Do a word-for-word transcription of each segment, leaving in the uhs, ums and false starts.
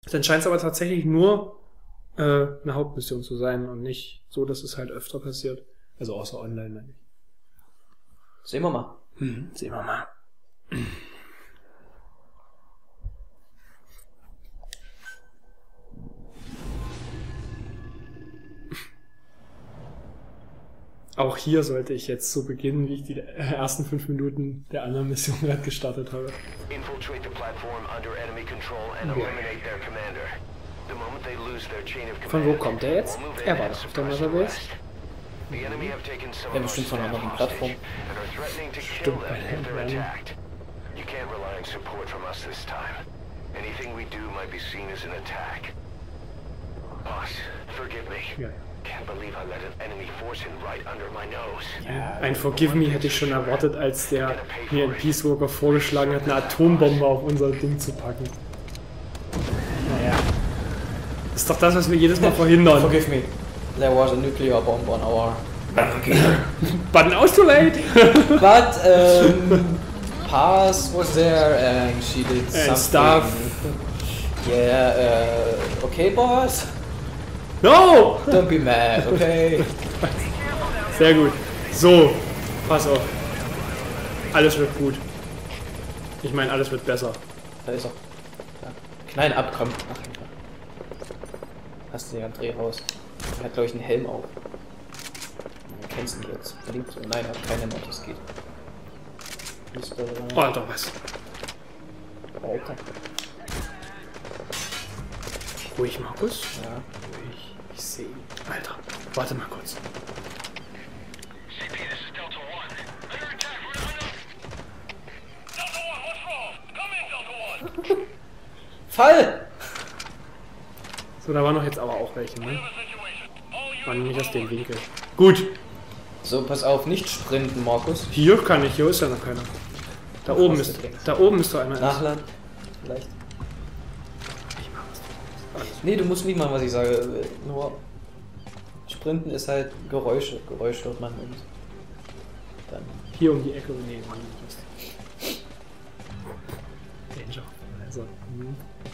Dann scheint es aber tatsächlich nur äh, eine Hauptmission zu sein und nicht so, dass es halt öfter passiert. Also außer online, meine ich. Sehen wir mal. Hm, sehen wir mal. Auch hier sollte ich jetzt so beginnen, wie ich die ersten fünf Minuten der anderen Mission gerade gestartet habe. Infiltrate the platform under enemy control and eliminate their commander. The moment they lose their chain of Von wo kommt er jetzt? Er war doch auf der Mother Base. The enemy have taken some Ja, bestimmt von einer anderen Plattform. and are threatening to kill Stimmt, them bei if they're der attacked. You can't rely on support from us this time. Anything we do might be seen as an attack. Boss, forgive me. Ja. Can't believe I let an enemy force in right under my nose. Ein Forgive Me hätte ich schon erwartet, als der mir in Peace Walker vorgeschlagen hat, eine Atombombe auf unser Ding zu packen. Naja. Das ist doch das, was wir jedes Mal verhindern. Forgive me. There was a nuclear bomb on our... But now it's too late! But, um... Paz was there and she did And something. stuff. Yeah, uh... Okay, boss? No! Don't be mad, okay? Sehr gut. So, pass auf. Alles wird gut. Ich meine, alles wird besser. Da ist er. Ja. Knall ab, komm. Ach, hast du den am Drehhaus. Er hat, glaube ich, einen Helm auf. Du kennst ihn jetzt. Links und nein, er hat keinen Helm auf, das geht. Oh, Alter, was? Alter. Ruhig, Markus. Ja. Ruhig. Ich sehe ihn. Alter, warte mal kurz. C P, this is Delta One. Under attack, we're under... Delta One, what's wrong? Come in, Delta One. Fall! So, da waren noch jetzt aber auch welche, ne? Waren nicht aus dem Winkel. Gut. So, pass auf, nicht sprinten, Markus. Hier kann ich, hier ist ja noch keiner. Da Ach, oben was ist, du denkst. da oben ist doch einer. Nachladen. Vielleicht. Ich mach was. Alles. Nee, du musst nicht machen, was ich sage. Nur sprinten ist halt Geräusche. Geräusche hört man und dann. Hier um die Ecke. Nee, Mann, das ist Danger. Also. hm.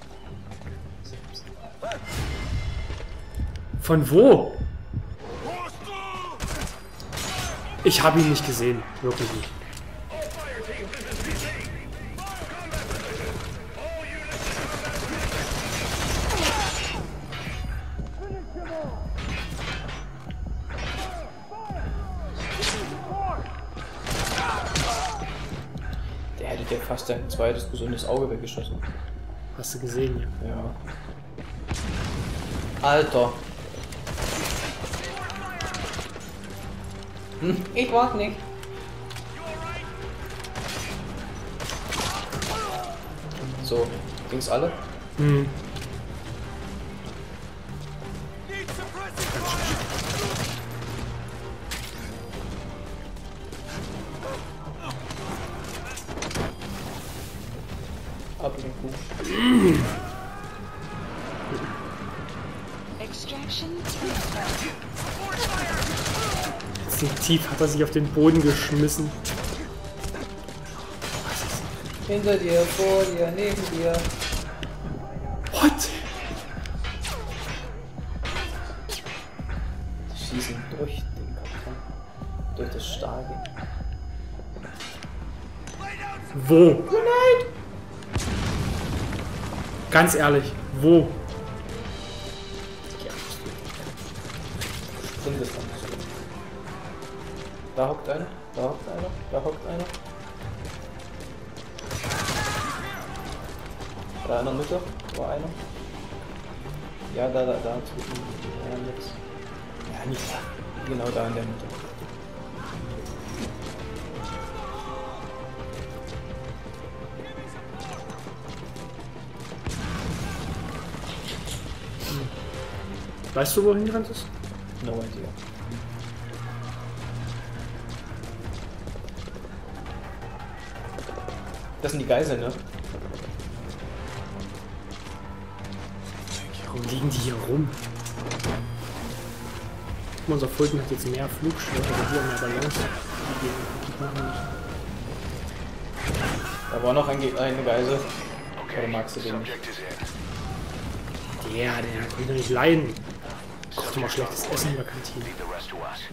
Von wo? Ich habe ihn nicht gesehen. Wirklich nicht. Der hätte dir fast dein zweites gesundes Auge weggeschossen. Hast du gesehen, ja? Ja. Alter. Hm, ich warte nicht. So, ging's alle? Hm. Ab in den Kuh. Extraction. Instinktiv hat er sich auf den Boden geschmissen. Hinter dir, vor dir, neben dir. What? Die schießen durch den Karton. Durch das Stahlging. Wo? Nein! Ganz ehrlich, wo? Sprint ist dann. Da hockt einer, da hockt einer, da hockt einer. Da in der Mitte war einer. Ja, da, da, da zwischen. Ja, nix. Ja, nicht da. Genau da in der Mitte. Weißt du, wohin gerannt ist? No idea. Das sind die Geiseln, ne? Warum liegen die hier rum? Guck mal, unser Fulton hat jetzt mehr Flugschwert, aber hier mehr Balance. Die machen nicht. Da war noch ein Ge eine Geisel. Oder magst du den nicht? Subject is in. Ja, den kann ich doch nicht leiden. Kocht immer schlechtes Essen in der Kantine. Leave the rest to us.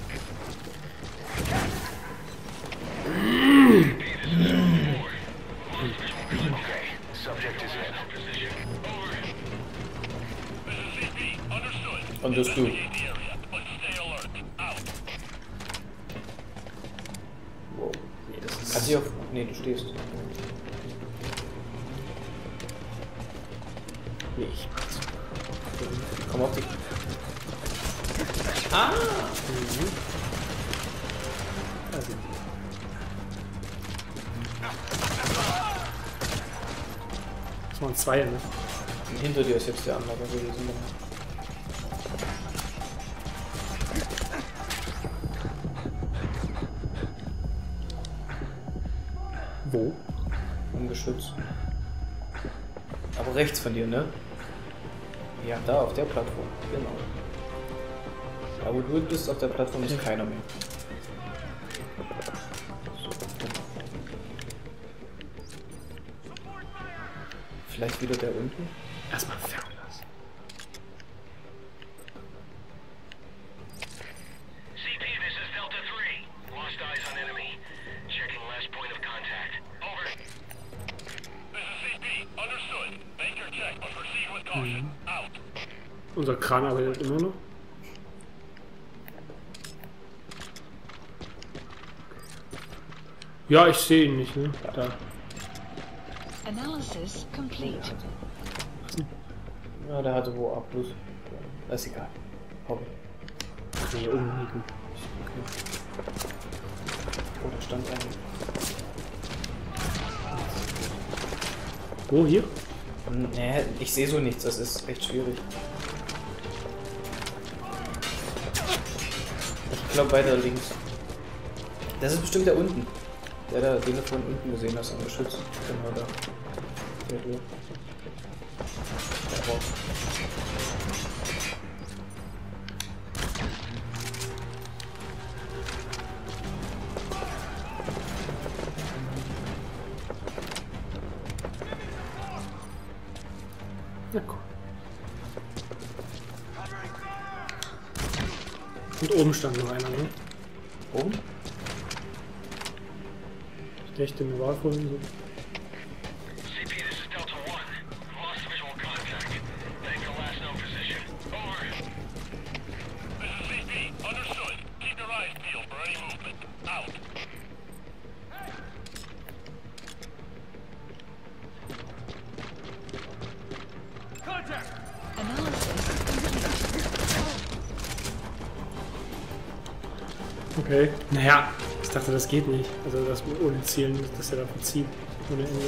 Okay, subject is in. Understood. Wow. Nee, das ist... Kannst du auf... Nee, du stehst. Nee, ich mach's. Komm auf die... Ah! Mhm. Also. Das waren zwei, ne? Und hinter dir ist jetzt der andere gewesen. Wo? Im Geschütz. Aber rechts von dir, ne? Ja, da auf der Plattform. Genau. Da wo du bist, auf der Plattform ist keiner mehr. So. Vielleicht wieder der unten? Erstmal fernlassen. C P, this is Delta three. Lost eyes on enemy. Checking last point of contact. Over. This is C P. Understood. Make your check, but proceed with caution. Out. Unser Kran arbeitet immer noch. Ja, ich sehe ihn nicht, ne? Da. Analysis complete. Ja, der hatte wo A plus. Das ist egal. Hobby. Kann hier oben liegen. Oh, da stand einer. Wo, hier? Nee, ich sehe so nichts, das ist echt schwierig. Ich glaube weiter links. Das ist bestimmt der unten. Der da, den du von unten gesehen hast, am Geschütz. Genau da. Der hier. Der Rock. Na cool. Und oben stand noch einer, ne? Oben? Ich dachte, mir war vorhin so. C P, this is Delta one. Lost visual contact. Tango last known position. Over. This is C P. Understood. Keep your eyes peeled for any movement. Out. Analysis complete. Okay. Naja, ich dachte, das geht nicht. Also, das ohne Zielen, dass er da verzieht. Ohne Ende.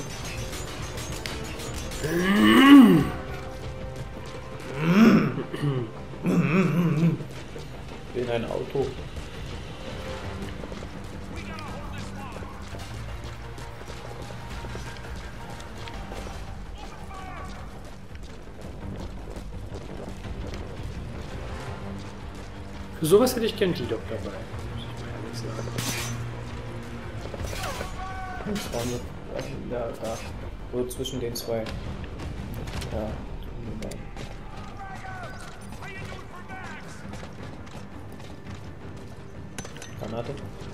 In ein Auto. Für sowas hätte ich gern die doch dabei. Muss ich mal ehrlich sagen. Vorne. Da, da. So zwischen den zwei. Ja. Granate.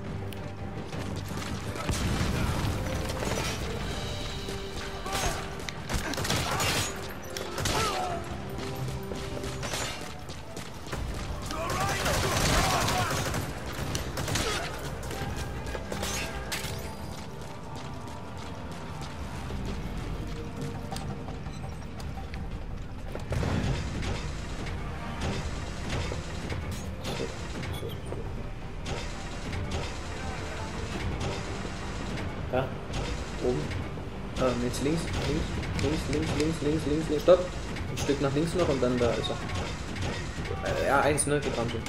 Da. Oben. Ähm, jetzt links, links, links, links, links, links, links, links, stopp. Ein Stück nach links noch und dann da ist er. Äh, ja, eins, ne, getrampelt.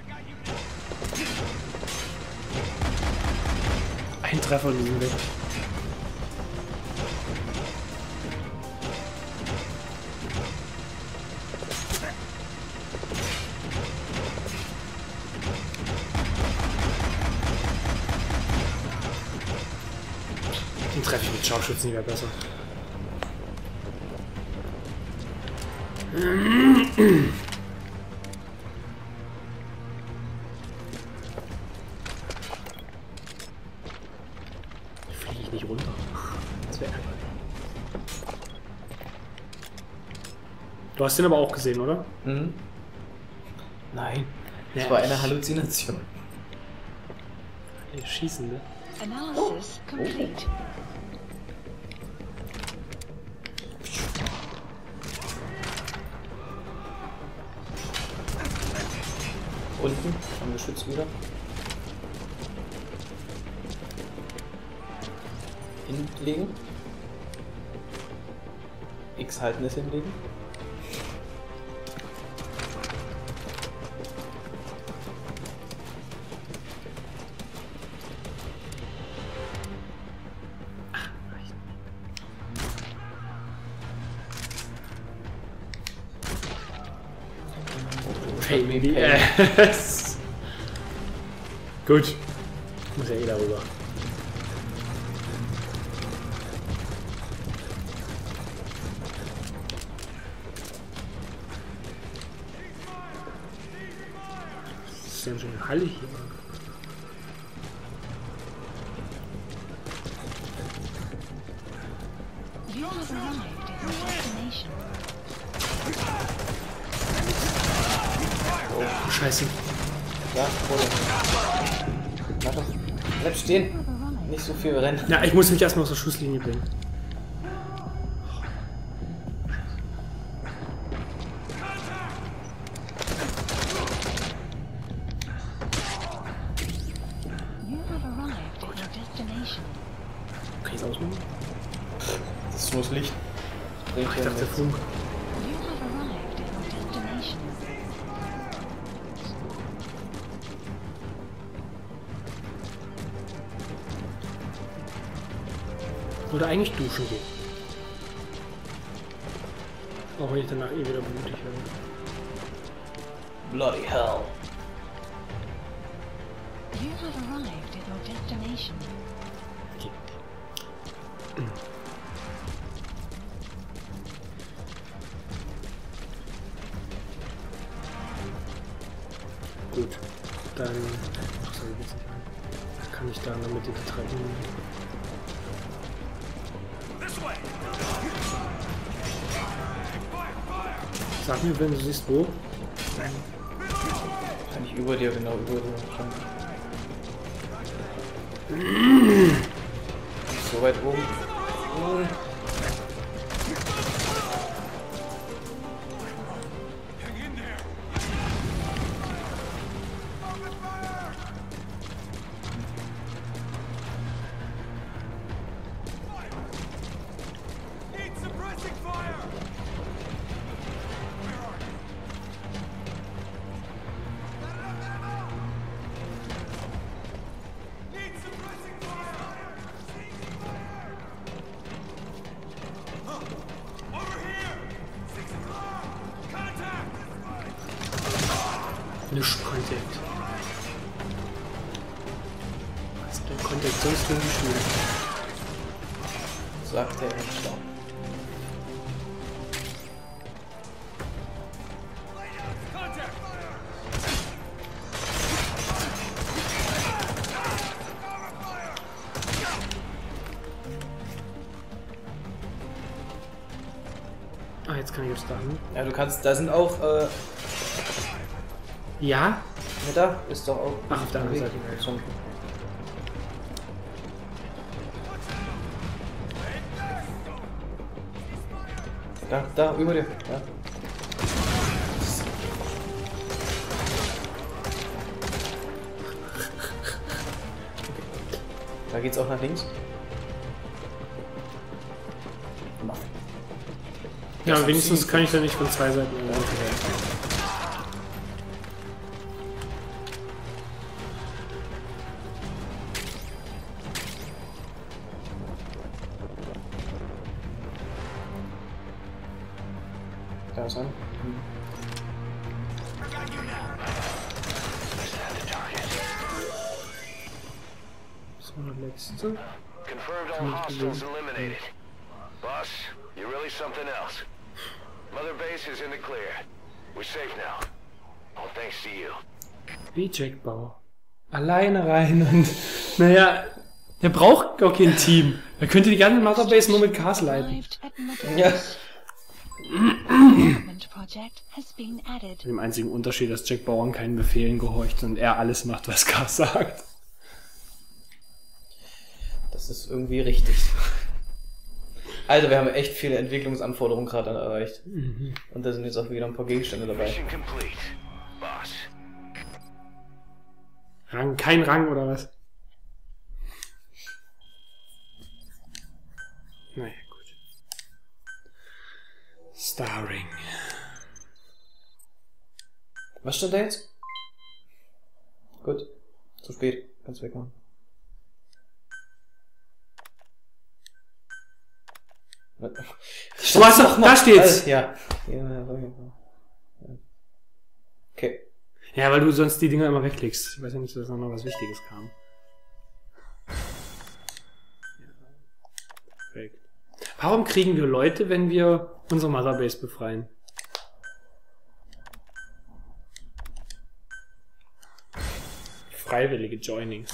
Ein Treffer und die sind weg. Den treffe ich mit Scharfschützen, die wäre besser. Fliege ich nicht runter. Das wäre ärgerlich. Du hast den aber auch gesehen, oder? Mhm. Nein. Das Ja, war eine ich- Halluzination. Die schießen, ne? Analysis complete. Unten am Geschütz wieder. Hinlegen. X halten ist hinlegen. Pain in the ass. Gut. Ich muss ja eh darüber. Das ist ja schon eine Halle hier. You have arrived at your destination. Oh, Scheiße. Ja, Kohle. Mach doch. Bleib stehen. You have arrived. Nicht so viel rennen. Ja, ich muss mich erstmal aus der Schusslinie bringen. You have arrived at your destination. Kann ich es ausmachen? Das ist nur das Licht. Das bringt Ich ja dachte nichts. Funk. You have arrived at your destination. Oder eigentlich duschen gehen. Auch wenn ich danach eh wieder blutig werde. Bloody hell. You have arrived at your destination. Okay. Gut, dann ach, sorry, geht's nicht an. Kann ich da noch mit den Treppen. Sag mir, wenn du siehst, wo. Kann ich über dir, genau über dir. So weit oben. Nisch Contact. Was ist der Contact sonst für ein Spiel? Sagt der Händler. Ah, jetzt kann ich aufs Dach. Ne? Ja, du kannst, da sind auch, äh, Ja? ja, da ist doch auch. Ach, auf der anderen Weg. Seite. Schon. Da, da, über dir. Ja. Da geht's auch nach links. Mach. Ja, aber wenigstens kann ich da nicht von zwei Seiten angreifen werden. Da ist er. So, der letzte. Confirmed all hostiles eliminated. Boss, you're really something else. Mother Base is in the clear. We're safe now. All thanks to you. Wie Jack Bauer. Alleine rein und... Naja, er braucht auch kein Team. Er könnte die ganze Motherbase nur mit Cars leiten. Arrived at Mother Ja. Base. Development project has been added. Mit dem einzigen Unterschied, dass Jack Bauer keinen Befehlen gehorcht und er alles macht, was Cars sagt. Das ist irgendwie richtig. Also, wir haben echt viele Entwicklungsanforderungen gerade erreicht. Mhm. Und da sind jetzt auch wieder ein paar Gegenstände dabei. Mission complete, boss. Rang, kein Rang oder was? Naja, gut. Starring. Was stand da jetzt? Gut. Zu spät. Kannst wegmachen. Du hast doch, da steht's! Ja. Okay. Ja, weil du sonst die Dinger immer wegklickst. Ich weiß ja nicht, dass da noch was Wichtiges kam. Perfekt. Warum kriegen wir Leute, wenn wir unsere Motherbase befreien? Freiwillige Joinings.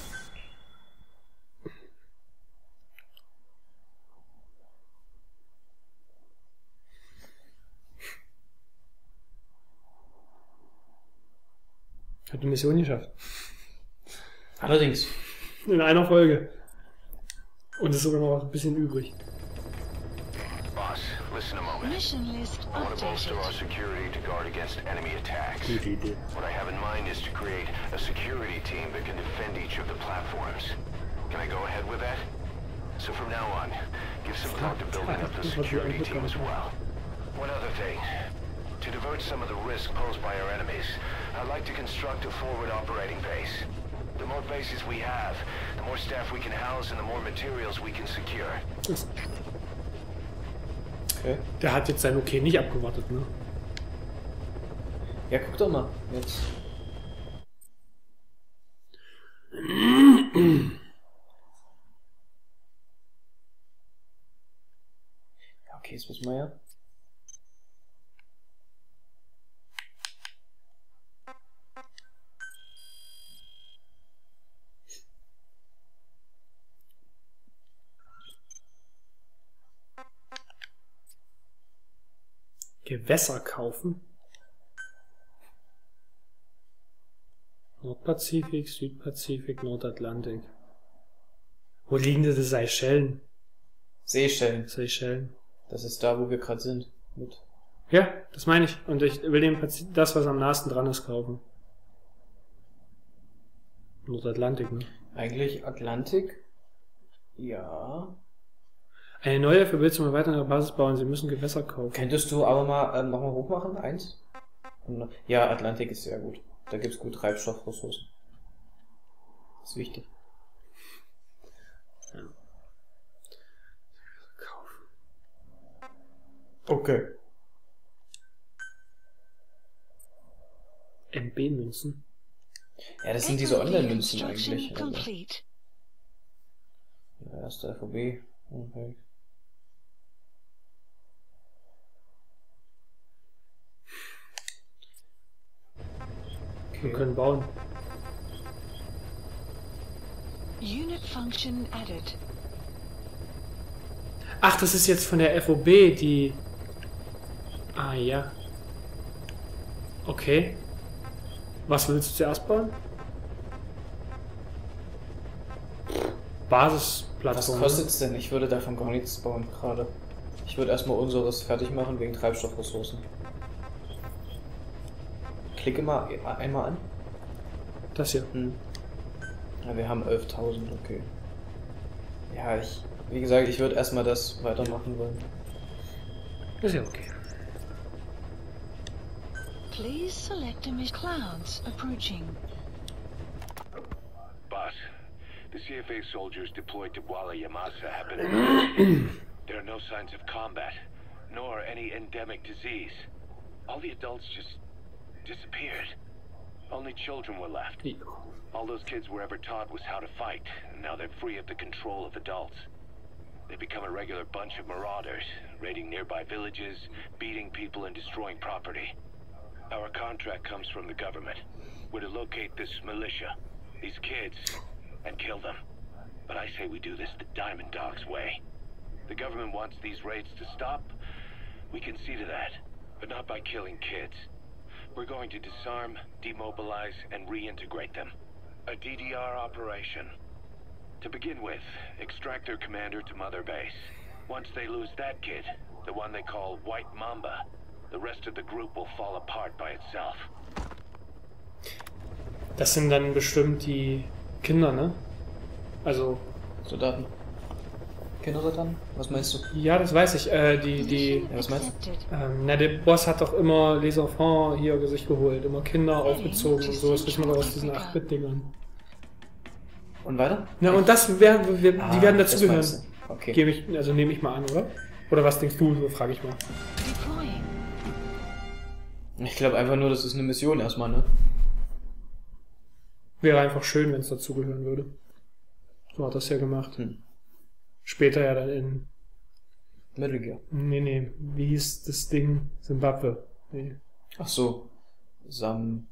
Hat eine Mission geschafft. Allerdings. In einer Folge. Und es ist sogar noch ein bisschen übrig. Boss, listen a moment. Mission list I want to bolster our updated. security to guard against enemy attacks. Gute Idee. What I have in mind is to create a security team that can defend each of the platforms. Can I go ahead with that? So from now on, give some thought to building up the security team as well. One other thing. To divert some of the risk posed by our enemies, I'd like to construct a forward operating base. The more bases we have, the more staff we can house and the more materials we can secure. Okay. Der hat jetzt sein Okay nicht abgewartet, ne? Ja, guck doch mal. Jetzt. Ja, okay, jetzt müssen wir ja. Gewässer kaufen. Nordpazifik, Südpazifik, Nordatlantik. Wo liegen diese Seychellen? Seychellen. Seychellen. Das ist da, wo wir gerade sind. Mit. Ja, das meine ich. Und ich will den Pazi- das, was am nahesten dran ist, kaufen. Nordatlantik, ne? Eigentlich Atlantik. Ja. Eine neue Verbindung zum erweiterten Basis bauen. Sie müssen Gewässer kaufen. Könntest du aber mal ähm, nochmal hoch machen? Eins? Und, ja, Atlantik ist sehr gut. Da gibt's gut Treibstoffressourcen. Das ist wichtig. Ja. Kaufen. Okay. M B-Münzen. Ja, das sind diese F O B Online-Münzen construction eigentlich. Also. complete. Ja, erste F O B. Okay. Wir können bauen. Unit function added. Ach, das ist jetzt von der F O B, die... Ah, ja. Okay. Was willst du zuerst bauen? Was Basisplattform. kostet's denn? Ich würde davon gar nichts bauen gerade. Ich würde erstmal unseres fertig machen wegen Treibstoffressourcen. Klicke mal einmal an. Das hier. Hm. Ja, wir haben elftausend, okay. Ja, ich... Wie gesagt, ich würde erstmal das weitermachen wollen. Ist ja okay. Please select image clouds approaching. Boss, the C F A soldiers deployed to Walla Yamasa have been arrested. There are no signs of combat, nor any endemic disease. All the adults just disappeared. Only children were left. All those kids were ever taught was how to fight, and now they're free of the control of adults. They become a regular bunch of marauders, raiding nearby villages, beating people and destroying property. Our contract comes from the government. We're to locate this militia, these kids, and kill them. But I say we do this the Diamond Dogs way. The government wants these raids to stop. We can see to that, but not by killing kids. We're going to disarm, demobilize, and reintegrate them. A D D R operation. To begin with, extract their commander to Mother Base. Once they lose that kid, the one they call White Mamba, the rest of the group will fall apart by itself. Das sind dann bestimmt die Kinder, ne? Also... Soldaten. Kindersoldaten? Was meinst du? Ja, das weiß ich. Äh, die, die... Ja, was meinst du? Ähm, na, der Boss hat doch immer Les Enfants hier sich geholt. Immer Kinder aufgezogen und so. Das wissen wir doch aus diesen acht Bit Dingern. Und weiter? Na, und das werden, wir, Ah, die werden das dazugehören. meinst du. Okay. Gebe ich, also nehme ich mal an, oder? Oder was denkst du? So frage ich mal. Deploying. Ich glaube einfach nur, das ist eine Mission erstmal, ne? Wäre einfach schön, wenn es dazugehören würde. So hat das ja gemacht. Hm. Später ja dann in... Metal Gear. Nee, nee. Wie hieß das Ding? Zimbabwe. Nee. Ach so. Sam...